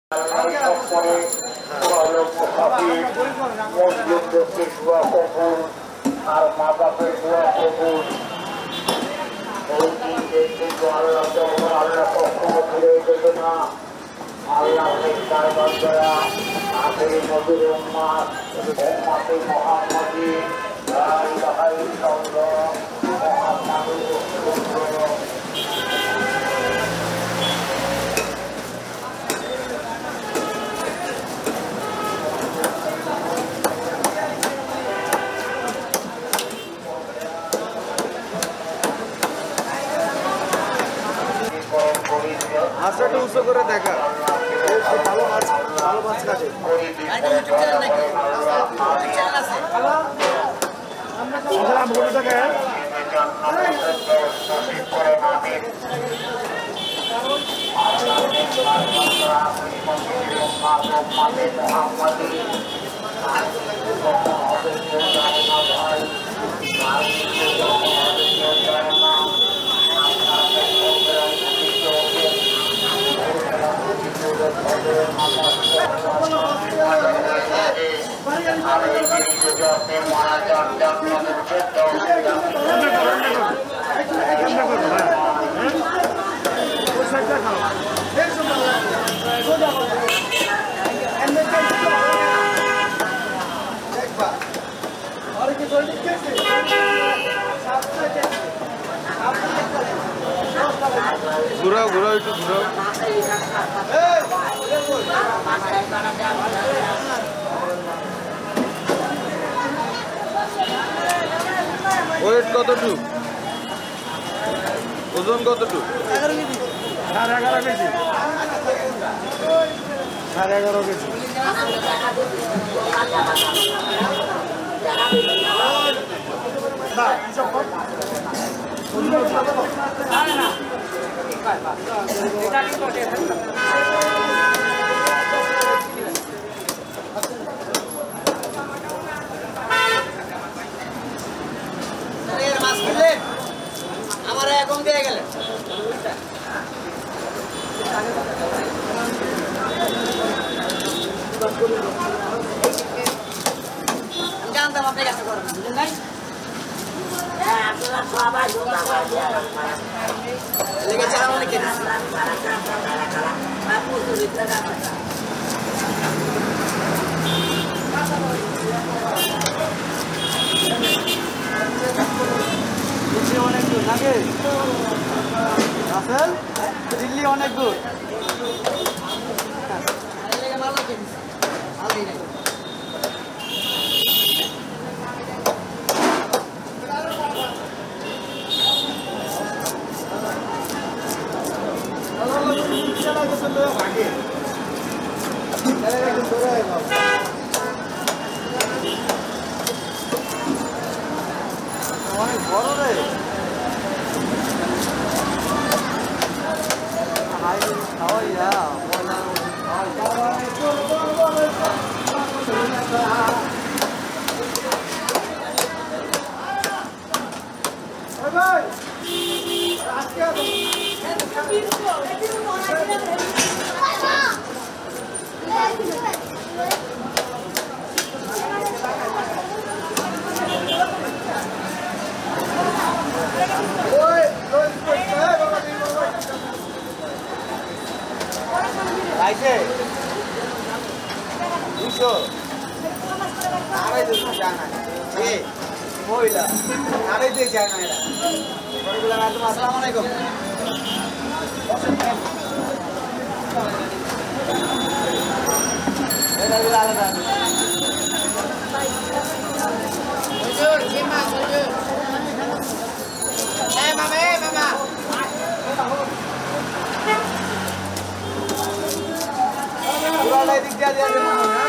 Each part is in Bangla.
আর মা বাপের দোয়া কবুল। আল্লাহ যখন আল্লাহ কখনো ফিরে দেবে না। আল্লাহ দরবার দয়া আখেরি নবীর উম্মাত উম্মাতে মুহাম্মাদি লা ইলাহা ইল্লাল্লাহ মুহাম্মাদুর রাসূলুল্লাহ। মাছটা উঁচু করে দেখা ভালো মাছ কাটে। ঘুরাও ঘুরাও একটু ঘুরাও। ওয়েট কতটুকু? ওজন কতটুকু? 11.5 কেজি। 11.5 কেজি। আমার এখন দিয়ে গেলেন জানতাম আপনি কাছে করবেন বুঝলেন নাই লেগে চারা অনেক অনেক দূর নাকি আসেল? দিল্লি অনেক দূর। অনেক বড় রে। আইছে 200 আড়াই 200 জানা জি মহিলা আড়াই দিয়ে জানা এরা বড়গুলা ম্যাডাম আসসালামু আলাইকুম এটা গুলা আলাদা হুজুর কি মাছ হুজুর মামা পুরাটা দিক দিয়ে দেওয়া যাবে না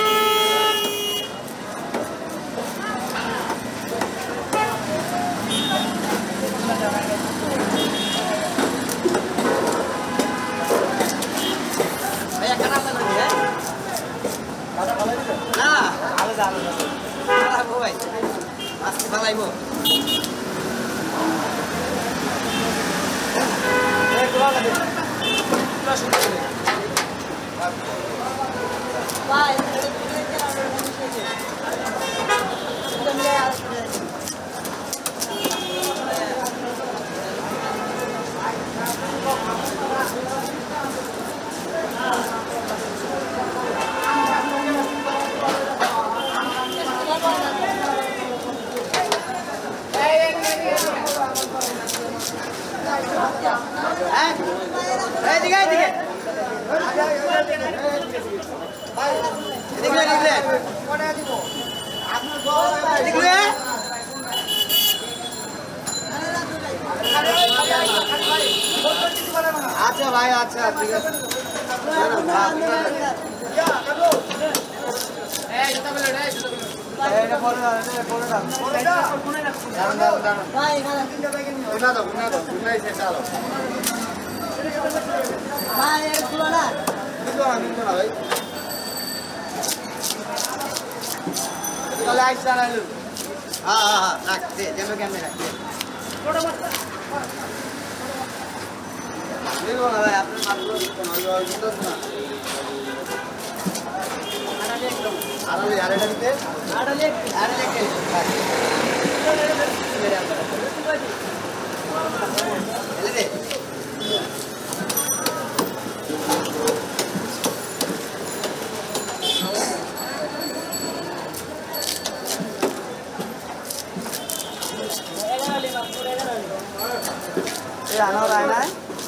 ভাইয়া খানা তো না না আলাদা আলাদা আলাদা ভাই আজকে ভালাইবো এই পুরাটা দে পুরা সুন্দর আচ্ছা ভাই আচ্ছা ঠিক আছে লাইট চালালু হ্যাঁ হ্যাঁ হ্যাঁ রাখছে যেন কেমনে রাখছে দেখো না ভাই আপনার মাত্র না আড়ালে আড়ালে দিতে আড়ালে আড়ালে দে ये आना और आना है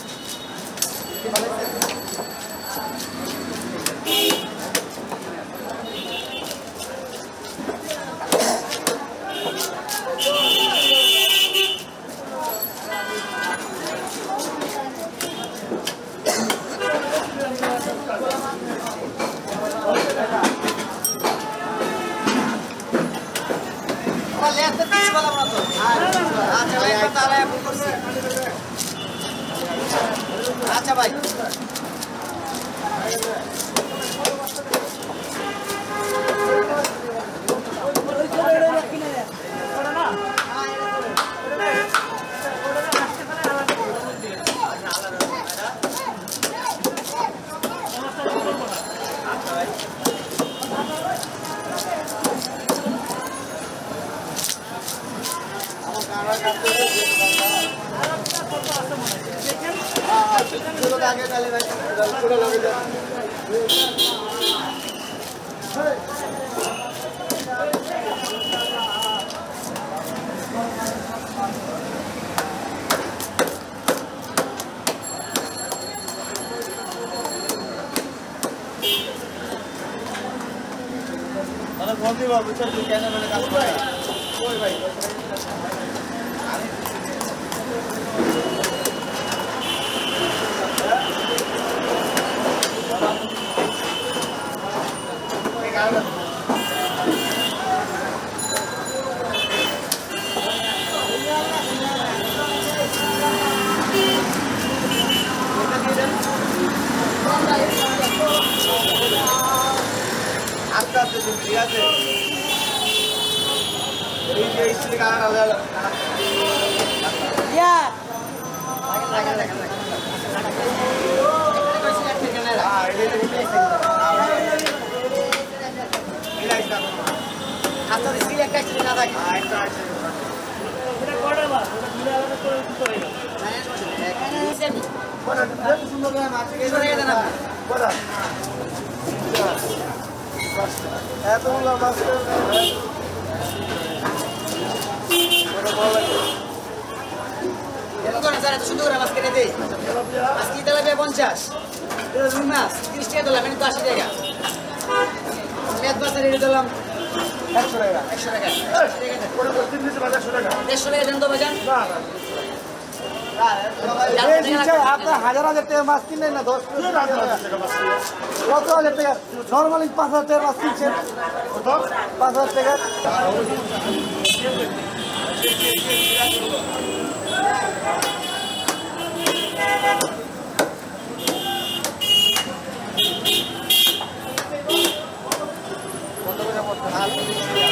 अच्छा भाई आगे डाले भाई पूरा लगे जा अरे कौन सी बात पूछो तू कहने वाले काम है कोई भाई Hasta se sentía de ya hasta decir que hay nada aquí bueno es un lugar más que eso es nada bueno এতগুলো মাছ এত সুন্দর করে মাছ কিনে দিই মাছ কি তেলাপিয়া 50 রুই মাছ 30 টাকা দিলাম কিন্তু 80 টাকা মেদ মাছ রেডি দিলাম 100 টাকা 100 টাকা 100 টাকা দেন তো বাজান আপনার হাজার হাজার টাকা মাছ কিনলেন না 10,000 টাকা নর্মালি 5,000 টাকার মাছ কিনছেন 5,000 টাকা কত করে পড়তে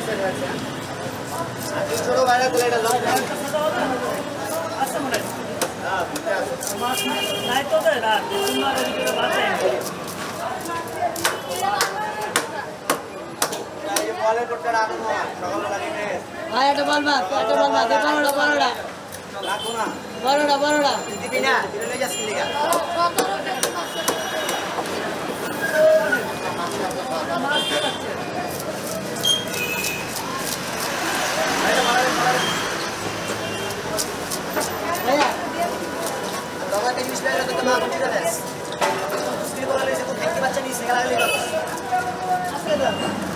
ছোট ভাইরা তাহলে এটা লং আচ্ছা মনে হয় মাছ নাই তো দেয় না তোমার ওদিকে বাঁচে বলের করতে রাখো না সকালবেলা নিয়ে ভাই একটা বল মাছ একটা বল মাছ বড়টা রাখো না বড়টা দিবি না দিলে লই যাস কি লিগা ভাইয়া বাবা তে জিনিস লাগলে তো মা বুঝি দেস স্ত্রী বলে যে কোন থেকে বাচ্চা নিছে গেলা গেলি আজকে দাও